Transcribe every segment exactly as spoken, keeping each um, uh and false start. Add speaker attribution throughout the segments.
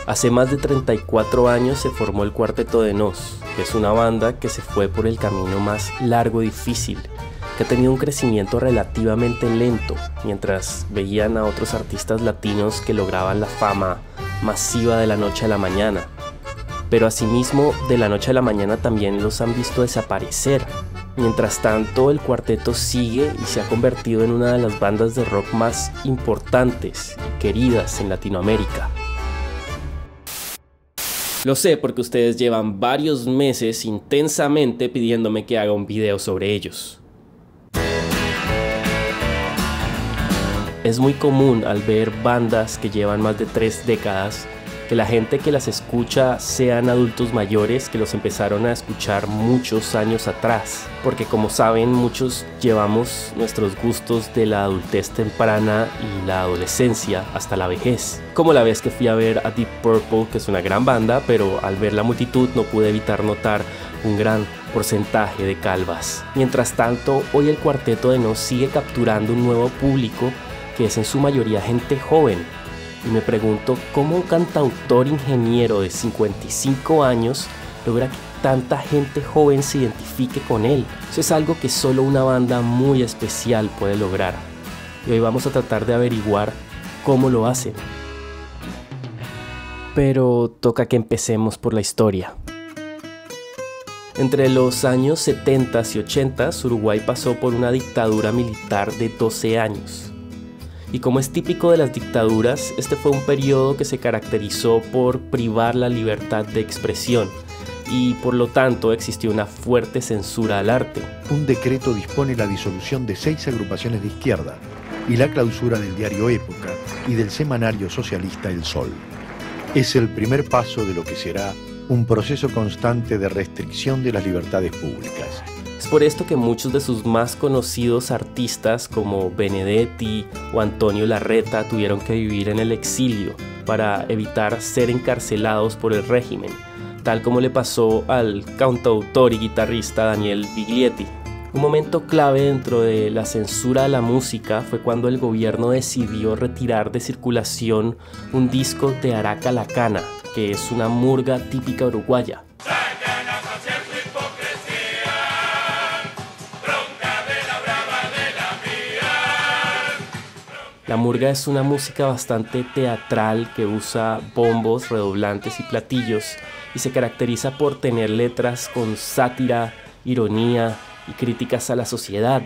Speaker 1: Hace más de treinta y cuatro años se formó el Cuarteto de Nos, que es una banda que se fue por el camino más largo y difícil, que ha tenido un crecimiento relativamente lento, mientras veían a otros artistas latinos que lograban la fama masiva de la noche a la mañana. Pero asimismo, de la noche a la mañana también los han visto desaparecer. Mientras tanto, el cuarteto sigue y se ha convertido en una de las bandas de rock más importantes y queridas en Latinoamérica. Lo sé porque ustedes llevan varios meses intensamente pidiéndome que haga un video sobre ellos. Es muy común al ver bandas que llevan más de tres décadas que la gente que las escucha sean adultos mayores que los empezaron a escuchar muchos años atrás, porque como saben muchos llevamos nuestros gustos de la adultez temprana y la adolescencia hasta la vejez, como la vez que fui a ver a Deep Purple, que es una gran banda, pero al ver la multitud no pude evitar notar un gran porcentaje de calvas. Mientras tanto, hoy el Cuarteto de Nos sigue capturando un nuevo público que es en su mayoría gente joven. Y me pregunto cómo un cantautor ingeniero de cincuenta y cinco años logra que tanta gente joven se identifique con él. Eso es algo que solo una banda muy especial puede lograr. Y hoy vamos a tratar de averiguar cómo lo hacen. Pero toca que empecemos por la historia. Entre los años setenta y ochenta, Uruguay pasó por una dictadura militar de doce años. Y como es típico de las dictaduras, este fue un periodo que se caracterizó por privar la libertad de expresión y por lo tanto existió una fuerte censura al arte.
Speaker 2: Un decreto dispone la disolución de seis agrupaciones de izquierda y la clausura del diario Época y del semanario socialista El Sol. Es el primer paso de lo que será un proceso constante de restricción de las libertades públicas.
Speaker 1: Es por esto que muchos de sus más conocidos artistas como Benedetti o Antonio Larreta tuvieron que vivir en el exilio para evitar ser encarcelados por el régimen, tal como le pasó al cantautor y guitarrista Daniel Biglietti. Un momento clave dentro de la censura a la música fue cuando el gobierno decidió retirar de circulación un disco de Araca La Cana, que es una murga típica uruguaya. La murga es una música bastante teatral que usa bombos, redoblantes y platillos y se caracteriza por tener letras con sátira, ironía y críticas a la sociedad.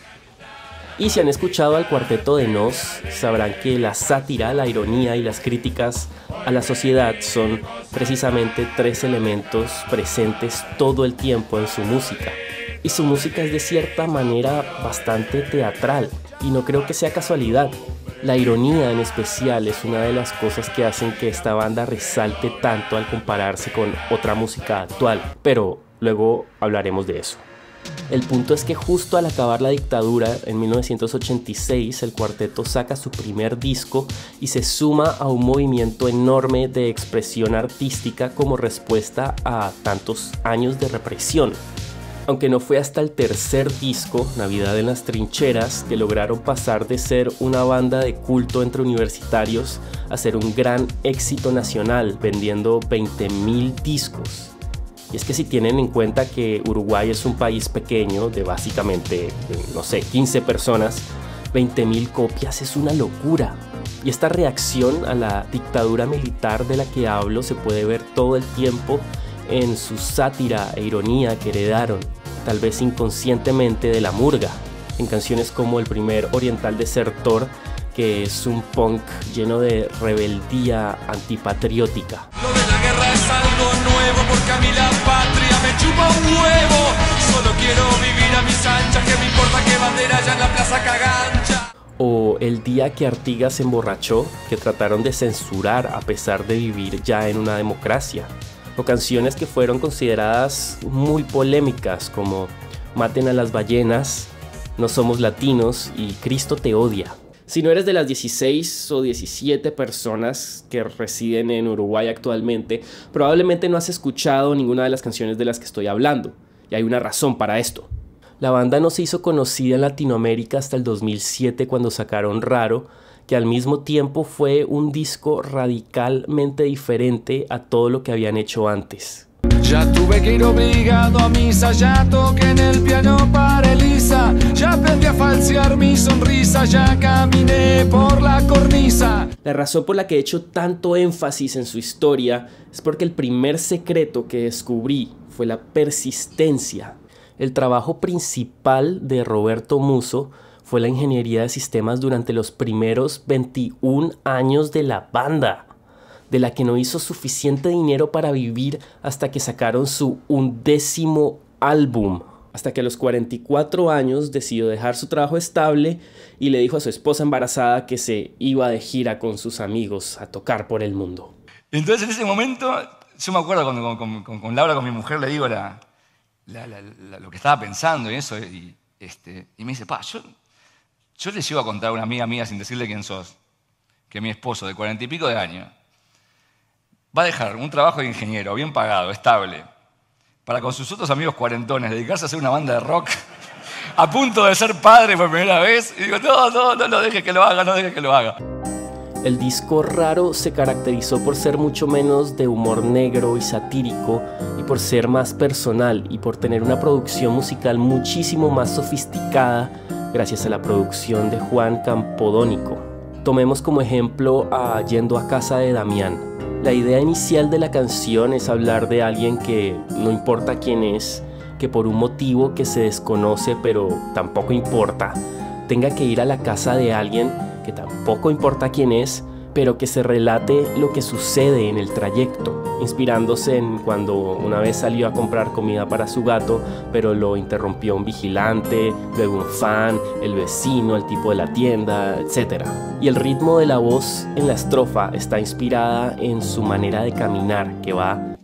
Speaker 1: Y si han escuchado al Cuarteto de Nos, sabrán que la sátira, la ironía y las críticas a la sociedad son precisamente tres elementos presentes todo el tiempo en su música. Y su música es de cierta manera bastante teatral, y no creo que sea casualidad. La ironía en especial es una de las cosas que hacen que esta banda resalte tanto al compararse con otra música actual, pero luego hablaremos de eso. El punto es que justo al acabar la dictadura, en mil novecientos ochenta y seis, el cuarteto saca su primer disco y se suma a un movimiento enorme de expresión artística como respuesta a tantos años de represión. Aunque no fue hasta el tercer disco, Navidad en las Trincheras, que lograron pasar de ser una banda de culto entre universitarios a ser un gran éxito nacional, vendiendo veinte mil discos. Y es que si tienen en cuenta que Uruguay es un país pequeño, de básicamente, no sé, quince personas, veinte mil copias es una locura. Y esta reacción a la dictadura militar de la que hablo se puede ver todo el tiempo en su sátira e ironía que heredaron, tal vez inconscientemente, de la murga, en canciones como el primer Oriental Desertor, que es un punk lleno de rebeldía antipatriótica.
Speaker 3: Lo de la guerra es algo nuevo, porque a mí la patria me chupa un huevo. Solo quiero vivir a mis anchas, que me importa qué bandera haya en la plaza Cagancha.
Speaker 1: O El día que Artigas se emborrachó, que trataron de censurar a pesar de vivir ya en una democracia. O canciones que fueron consideradas muy polémicas como Maten a las ballenas, No somos latinos y Cristo te odia. Si no eres de las dieciséis o diecisiete personas que residen en Uruguay actualmente, probablemente no has escuchado ninguna de las canciones de las que estoy hablando. Y hay una razón para esto. La banda no se hizo conocida en Latinoamérica hasta el dos mil siete, cuando sacaron Raro, que al mismo tiempo fue un disco radicalmente diferente a todo lo que habían hecho antes.
Speaker 3: Ya tuve que ir obligado a misa, ya toqué en el piano para Elisa, ya aprendí a falsear mi sonrisa, ya caminé por la cornisa.
Speaker 1: La razón por la que he hecho tanto énfasis en su historia es porque el primer secreto que descubrí fue la persistencia. El trabajo principal de Roberto Musso fue la ingeniería de sistemas durante los primeros veintiún años de la banda, de la que no hizo suficiente dinero para vivir hasta que sacaron su undécimo álbum. Hasta que a los cuarenta y cuatro años decidió dejar su trabajo estable y le dijo a su esposa embarazada que se iba de gira con sus amigos a tocar por el mundo.
Speaker 4: Entonces en ese momento, yo me acuerdo cuando con, con, con, con Laura, con mi mujer, le digo la, la, la, la, lo que estaba pensando y eso, y, este, y me dice, pa, yo, yo le llego a contar a una amiga mía sin decirle quién sos, que mi esposo de cuarenta y pico de años va a dejar un trabajo de ingeniero bien pagado, estable, para con sus otros amigos cuarentones dedicarse a hacer una banda de rock a punto de ser padre por primera vez. Y digo, no, no, no, no deje que lo haga, no deje que lo haga.
Speaker 1: El disco Raro se caracterizó por ser mucho menos de humor negro y satírico y por ser más personal y por tener una producción musical muchísimo más sofisticada gracias a la producción de Juan Campodónico. Tomemos como ejemplo a Yendo a casa de Damián. La idea inicial de la canción es hablar de alguien que no importa quién es, que por un motivo que se desconoce pero tampoco importa, tenga que ir a la casa de alguien que tampoco importa quién es, pero que se relate lo que sucede en el trayecto, inspirándose en cuando una vez salió a comprar comida para su gato, pero lo interrumpió un vigilante, luego un fan, el vecino, el tipo de la tienda, etcétera. Y el ritmo de la voz en la estrofa está inspirada en su manera de caminar, que va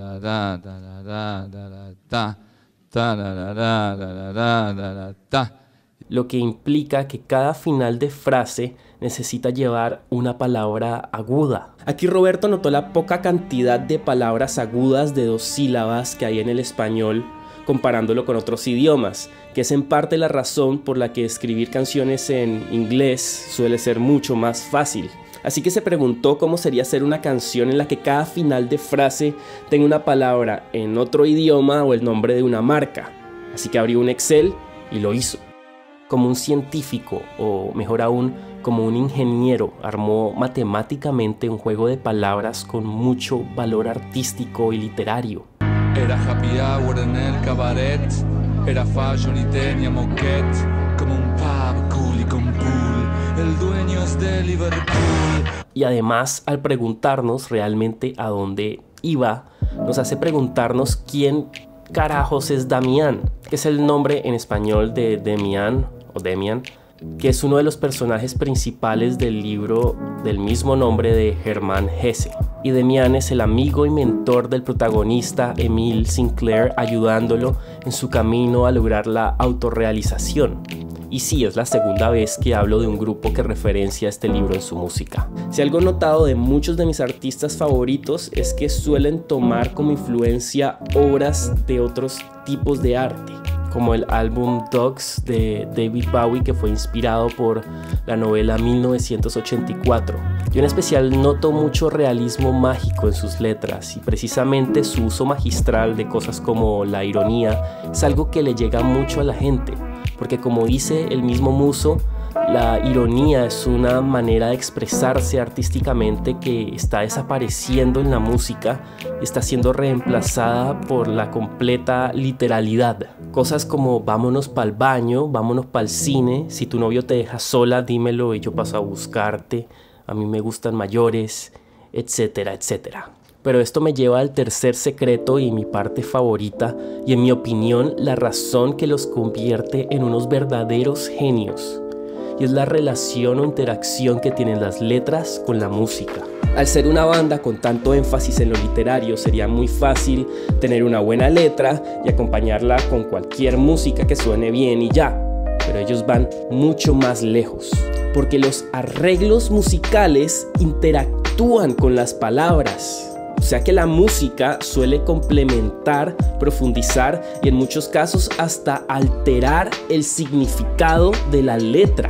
Speaker 1: lo que implica que cada final de frase necesita llevar una palabra aguda. Aquí Roberto notó la poca cantidad de palabras agudas de dos sílabas que hay en el español comparándolo con otros idiomas, que es en parte la razón por la que escribir canciones en inglés suele ser mucho más fácil. Así que se preguntó cómo sería hacer una canción en la que cada final de frase tenga una palabra en otro idioma o el nombre de una marca. Así que abrió un Excel y lo hizo. Como un científico, o mejor aún, como un ingeniero, armó matemáticamente un juego de palabras con mucho valor artístico y literario.
Speaker 3: Era happy hour en el cabaret, era fashion y tenía moquette, como un pub cool y con pool, el dueño es de Liverpool.
Speaker 1: Y además, al preguntarnos realmente a dónde iba, nos hace preguntarnos quién carajos es Damián, que es el nombre en español de Demián, o Demian, que es uno de los personajes principales del libro del mismo nombre de Hermann Hesse. Y Demian es el amigo y mentor del protagonista Emile Sinclair, ayudándolo en su camino a lograr la autorrealización. Y sí, es la segunda vez que hablo de un grupo que referencia este libro en su música. Si algo notado de muchos de mis artistas favoritos es que suelen tomar como influencia obras de otros tipos de arte, como el álbum Dogs de David Bowie, que fue inspirado por la novela mil novecientos ochenta y cuatro. Yo en especial noto mucho realismo mágico en sus letras, y precisamente su uso magistral de cosas como la ironía es algo que le llega mucho a la gente, porque como dice el mismo Musso, la ironía es una manera de expresarse artísticamente que está desapareciendo en la música y está siendo reemplazada por la completa literalidad. Cosas como vámonos pa'l baño, vámonos pa'l cine, si tu novio te deja sola, dímelo y yo paso a buscarte, a mí me gustan mayores, etcétera, etcétera. Pero esto me lleva al tercer secreto y mi parte favorita, y en mi opinión la razón que los convierte en unos verdaderos genios. Y es la relación o interacción que tienen las letras con la música. Al ser una banda con tanto énfasis en lo literario, sería muy fácil tener una buena letra y acompañarla con cualquier música que suene bien y ya. Pero ellos van mucho más lejos, porque los arreglos musicales interactúan con las palabras. O sea que la música suele complementar, profundizar y en muchos casos hasta alterar el significado de la letra.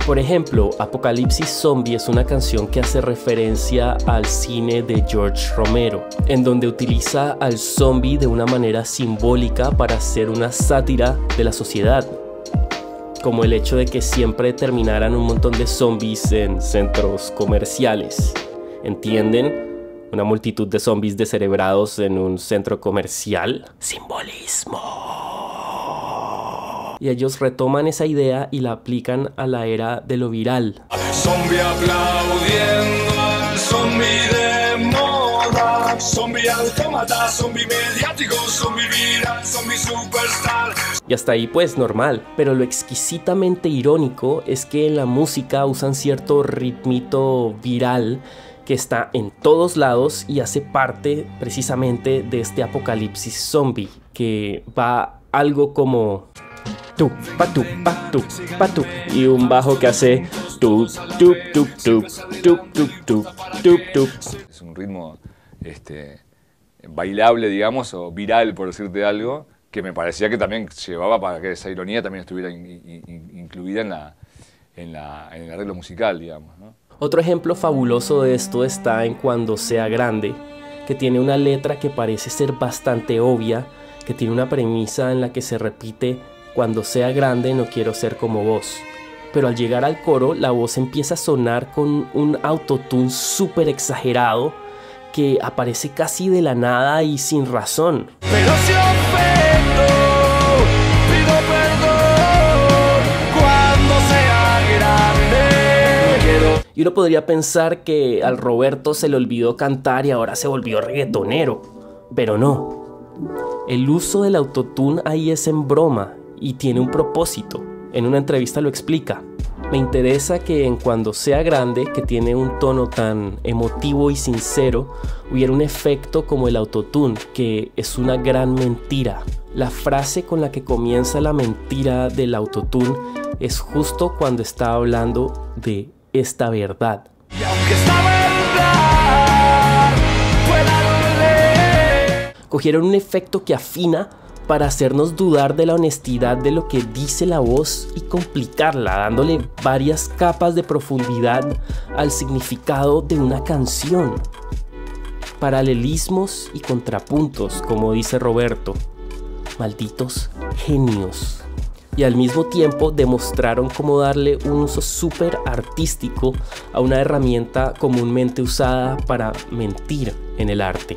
Speaker 1: Por ejemplo, Apocalipsis Zombie es una canción que hace referencia al cine de George Romero, en donde utiliza al zombie de una manera simbólica para hacer una sátira de la sociedad, como el hecho de que siempre terminaran un montón de zombies en centros comerciales. ¿Entienden? Una multitud de zombies descerebrados en un centro comercial. Simbolismo. Y ellos retoman esa idea y la aplican a la era de lo viral.
Speaker 3: Zombie aplaudiendo, zombie de moda, zombie autómata, zombie mediático, zombie viral, zombie superstar.
Speaker 1: Y hasta ahí pues normal, pero lo exquisitamente irónico es que en la música usan cierto ritmito viral que está en todos lados y hace parte precisamente de este apocalipsis zombie, que va algo como tu, pa tu, pa tu, pa tu, y un bajo que hace tu, tu, tu, tu, tu, tu, tu, tu, tu.
Speaker 5: Es un ritmo este, bailable, digamos, o viral, por decirte algo, que me parecía que también llevaba para que esa ironía también estuviera in, in, incluida en, la, en, la, en el arreglo musical, digamos, ¿no?
Speaker 1: Otro ejemplo fabuloso de esto está en Cuando sea grande, que tiene una letra que parece ser bastante obvia, que tiene una premisa en la que se repite: cuando sea grande no quiero ser como vos. Pero al llegar al coro, la voz empieza a sonar con un autotune súper exagerado que aparece casi de la nada y sin razón.
Speaker 3: Pero si ofendo, pido perdón cuando sea grande.
Speaker 1: Y uno podría pensar que al Roberto se le olvidó cantar y ahora se volvió reggaetonero, pero no. El uso del autotune ahí es en broma y tiene un propósito. En una entrevista lo explica. Me interesa que en Cuando sea grande, que tiene un tono tan emotivo y sincero, hubiera un efecto como el autotune, que es una gran mentira. La frase con la que comienza la mentira del autotune es justo cuando está hablando de esta verdad.
Speaker 3: Y aunque esta verdad pueda doler.
Speaker 1: Cogieron un efecto que afina para hacernos dudar de la honestidad de lo que dice la voz y complicarla, dándole varias capas de profundidad al significado de una canción. Paralelismos y contrapuntos, como dice Roberto. Malditos genios. Y al mismo tiempo demostraron cómo darle un uso súper artístico a una herramienta comúnmente usada para mentir en el arte.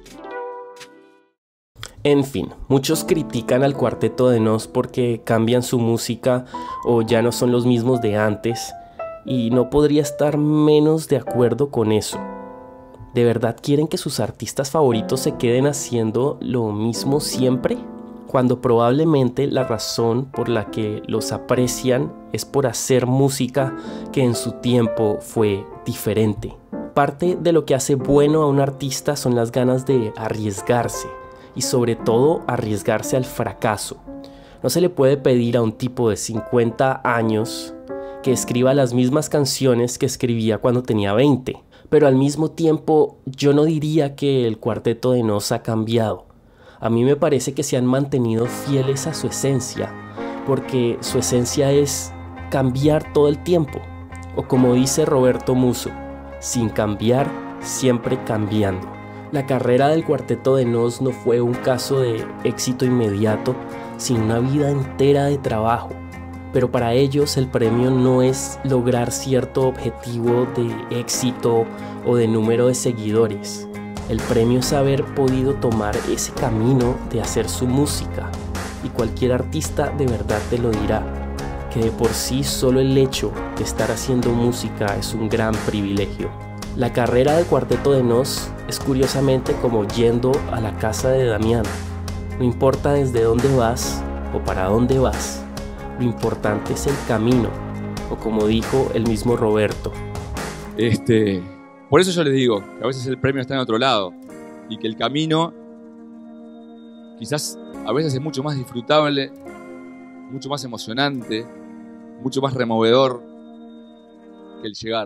Speaker 1: En fin, muchos critican al Cuarteto de Nos porque cambian su música o ya no son los mismos de antes, y no podría estar menos de acuerdo con eso. ¿De verdad quieren que sus artistas favoritos se queden haciendo lo mismo siempre? Cuando probablemente la razón por la que los aprecian es por hacer música que en su tiempo fue diferente. Parte de lo que hace bueno a un artista son las ganas de arriesgarse, y sobre todo arriesgarse al fracaso. No se le puede pedir a un tipo de cincuenta años que escriba las mismas canciones que escribía cuando tenía veinte, pero al mismo tiempo yo no diría que el Cuarteto de Nos ha cambiado. A mí me parece que se han mantenido fieles a su esencia, porque su esencia es cambiar todo el tiempo, o como dice Roberto Musso, sin cambiar, siempre cambiando. La carrera del Cuarteto de Nos no fue un caso de éxito inmediato, sino una vida entera de trabajo. Pero para ellos el premio no es lograr cierto objetivo de éxito o de número de seguidores. El premio es haber podido tomar ese camino de hacer su música. Y cualquier artista de verdad te lo dirá, que de por sí solo el hecho de estar haciendo música es un gran privilegio. La carrera del Cuarteto de Nos es curiosamente como yendo a la casa de Damián. No importa desde dónde vas o para dónde vas, lo importante es el camino, o como dijo el mismo Roberto.
Speaker 5: Este, por eso yo les digo que a veces el premio está en otro lado y que el camino quizás a veces es mucho más disfrutable, mucho más emocionante, mucho más removedor que el llegar.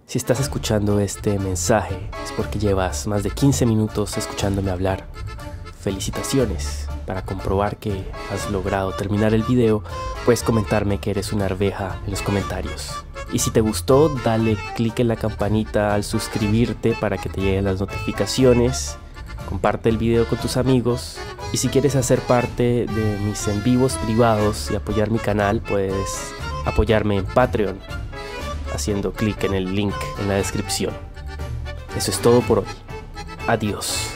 Speaker 1: Si estás escuchando este mensaje es porque llevas más de quince minutos escuchándome hablar. Felicitaciones. Para comprobar que has logrado terminar el video, puedes comentarme que eres una arveja en los comentarios. Y si te gustó, dale click en la campanita al suscribirte para que te lleguen las notificaciones. Comparte el video con tus amigos. Y si quieres hacer parte de mis en vivos privados y apoyar mi canal, puedes apoyarme en Patreon haciendo clic en el link en la descripción. Eso es todo por hoy. Adiós.